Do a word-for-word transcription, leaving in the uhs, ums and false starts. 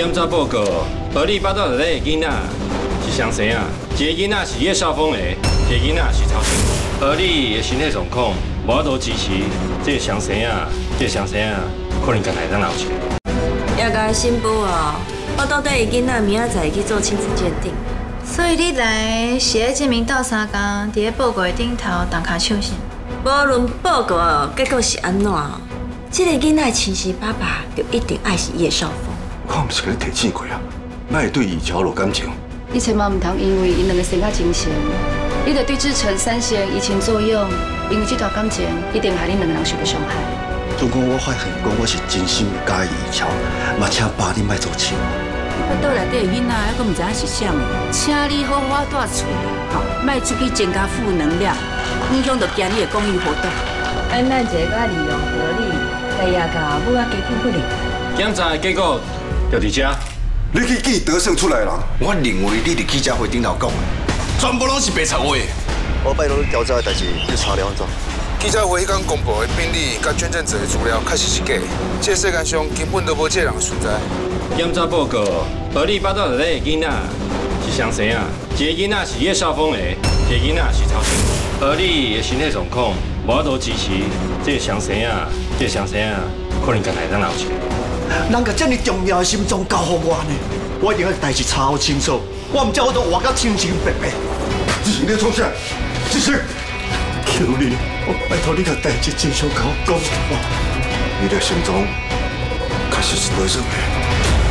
检查报告，合理八到十个囡仔是上生啊，一个囡仔是叶少峰的，一个囡仔是曹新。合理的身体状况无法度支持，这个上生啊，这个上生啊，可能更来当闹钱。 也甲新妇哦，我到底囡仔明仔载去做亲子鉴定。 所以你来是爱证明斗相共，伫咧报告的顶头动卡手心。 无论报告结果是安怎，这个囡仔亲生爸爸就一定爱是叶少峰。 我毋是甲你提醒过啊，莫对以乔有感情。 你千万唔通因为因两个生较真诚，你着对志成产生移情作用，因为这段感情一定害恁两个人受到伤害。 总讲我发现讲我是真心介意以乔，嘛请爸你莫做亲。 我倒内底的囡仔还阁唔知影是啥物，请你好好带厝，吼，莫出去增加负能量，影响到今日的公益活动。 咱咱一个利用合理，甲也甲母仔加紧不离。 检查的结果就伫遮。 你去记得胜出来人， 我认为你伫记者会顶头讲的，全部拢是白賊话。 我拜托你调查的代志，你查了安怎？ 记者会迄天公布的病历甲捐赠者的资料确实是假的，这世界上根本都无这人的存在。 检查报告，合理八到十个囡仔是上生啊，一个囡仔是叶少峰的，一个囡仔是曹新。合理的身体状况无法度支持，这个上生啊，这个上生啊，可能更来当闹钱。 人甲这么重要的心脏交予我呢，我一定要代志查好清楚，我唔叫我都活到清清白白。志成，你创啥？志成，求你，我拜托你甲代志真相甲我讲。你的心脏开始是得胜的。